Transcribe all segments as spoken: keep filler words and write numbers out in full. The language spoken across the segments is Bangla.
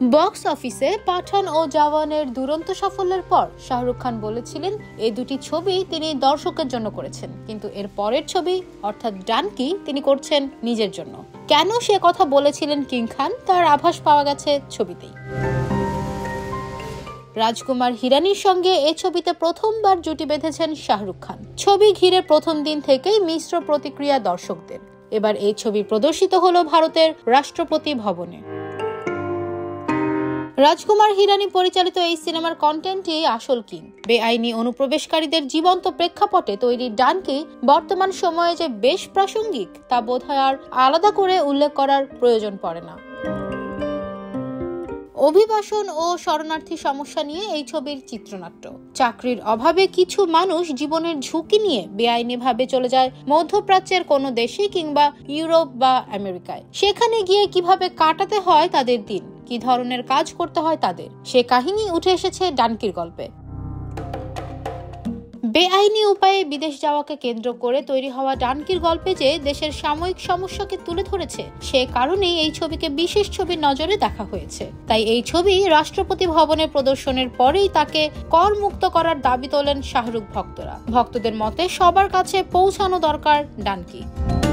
বক্স অফিসে পাঠান ও জওয়ানের দুরন্ত সাফল্যের পর শাহরুখ খান বলেছিলেন এই দুটি ছবি তিনি দর্শকের জন্য করেছেন, কিন্তু এর পরের ছবি অর্থাৎ ডানকি তিনি করছেন নিজের জন্য। কেন সে কথা বলেছিলেন কিং খান তার আভাস পাওয়া গেছে ছবিতেই। রাজকুমার হিরানির সঙ্গে এই ছবিতে প্রথমবার জুটি বেঁধেছেন শাহরুখ খান। ছবি ঘিরে প্রথম দিন থেকেই মিশ্র প্রতিক্রিয়া দর্শকদের। এবার এই ছবি প্রদর্শিত হলো ভারতের রাষ্ট্রপতি ভবনে। রাজকুমার হিরানি পরিচালিত এই সিনেমার কন্টেন্টই আসল কিং। বেআইনি অনুপ্রবেশকারীদের জীবন্ত প্রেক্ষাপটে তৈরি ডানকি বর্তমান সময়ে যে বেশ প্রাসঙ্গিক তা বোধহয় আর আলাদা করে উল্লেখ করার প্রয়োজন পড়ে না। অভিবাসন ও শরণার্থী সমস্যা নিয়ে এই ছবির চিত্রনাট্য। চাকরির অভাবে কিছু মানুষ জীবনের ঝুঁকি নিয়ে বেআইনিভাবে চলে যায় মধ্যপ্রাচ্যের কোনো দেশে কিংবা ইউরোপ বা আমেরিকায়। সেখানে গিয়ে কিভাবে কাটাতে হয় তাদের দিন, কি ধরনের কাজ করতে হয় তাদের, সে কাহিনী উঠে এসেছে ডানকির গল্পে। বেআইনি উপায়ে বিদেশ যাওয়াকে কেন্দ্র করে তৈরি হওয়া ডানকির গল্পে যে দেশের সাময়িক সমস্যাকে তুলে ধরেছে, সে কারণেই এই ছবিকে বিশেষ ছবির নজরে দেখা হয়েছে। তাই এই ছবি রাষ্ট্রপতি ভবনে প্রদর্শনের পরেই তাকে কর মুক্ত করার দাবি তোলেন শাহরুখ ভক্তরা। ভক্তদের মতে সবার কাছে পৌঁছানো দরকার ডানকি।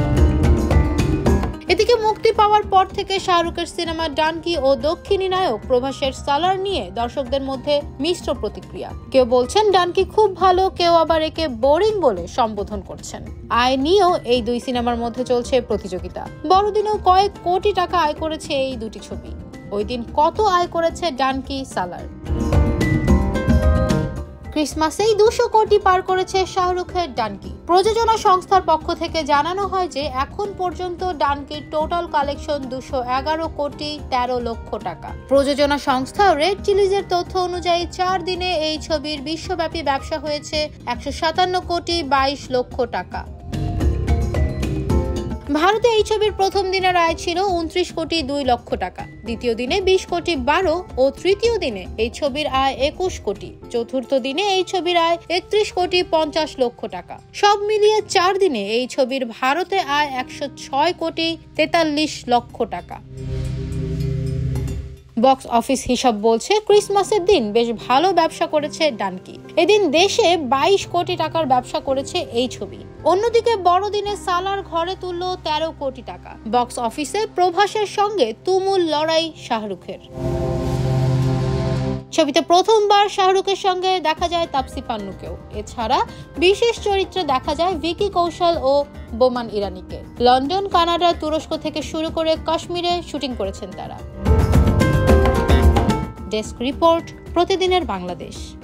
এদিকে মুক্তি পাওয়ার পর থেকে শাহরুখের সিনেমা ডানকি ও দক্ষিণী নায়ক প্রভাসের সালার নিয়ে দর্শকদের মধ্যে মিশ্র প্রতিক্রিয়া। কেউ বলছেন ডানকি খুব ভালো, কেউ আবার একে বোরিং বলে সম্বোধন করছেন। আয় নিয়েও এই দুই সিনেমার মধ্যে চলছে প্রতিযোগিতা। বড়দিনেও কয়েক কোটি টাকা আয় করেছে এই দুটি ছবি। ওই দিন কত আয় করেছে ডানকি সালার? ক্রিসমাসেই দুশো কোটি পার করেছে শাহরুখের ডানকি। প্রযোজনা সংস্থার পক্ষ থেকে জানানো হয় যে এখন পর্যন্ত ডানকির টোটাল কালেকশন দুশো এগারো কোটি তেরো লক্ষ টাকা। প্রযোজনা সংস্থা রেড চিলিজের তথ্য অনুযায়ী চার দিনে এই ছবির বিশ্বব্যাপী ব্যবসা হয়েছে একশো সাতান্ন কোটি বাইশ লক্ষ টাকা। ভারতে এই ছবির প্রথম দিনের আয় ছিল উনত্রিশ কোটি দুই লক্ষ টাকা, দ্বিতীয় দিনে বিশ কোটি বারো ও তৃতীয় দিনে এই ছবির আয় একুশ কোটি, চতুর্থ দিনে এই ছবির আয় একত্রিশ কোটি পঞ্চাশ লক্ষ টাকা। সব মিলিয়ে চার দিনে এই ছবির ভারতে আয় একশো ছয় কোটি তেতাল্লিশ লক্ষ টাকা। বক্স অফিস হিসাব বলছে ক্রিসমাসের দিন বেশ ভালো ব্যবসা করেছে ডানকি। এদিন দেশে বাইশ কোটি টাকার ব্যবসা করেছে এই ছবি। অন্যদিকে বড়দিনে সালার ঘরে তুলল তেরো কোটি টাকা। বক্স অফিসে প্রভাসের সঙ্গে তুমুল লড়াই শাহরুখের। ছবিতে প্রথমবার শাহরুখের সঙ্গে দেখা যায় তাপসী পান্নুকেও। এছাড়া বিশেষ চরিত্রে দেখা যায় ভিকি কৌশল ও বোমান ইরানিকে। লন্ডন, কানাডা, তুরস্ক থেকে শুরু করে কাশ্মীরে শুটিং করেছেন তারা। ডেস্ক রিপোর্ট, প্রতিদিনের বাংলাদেশ।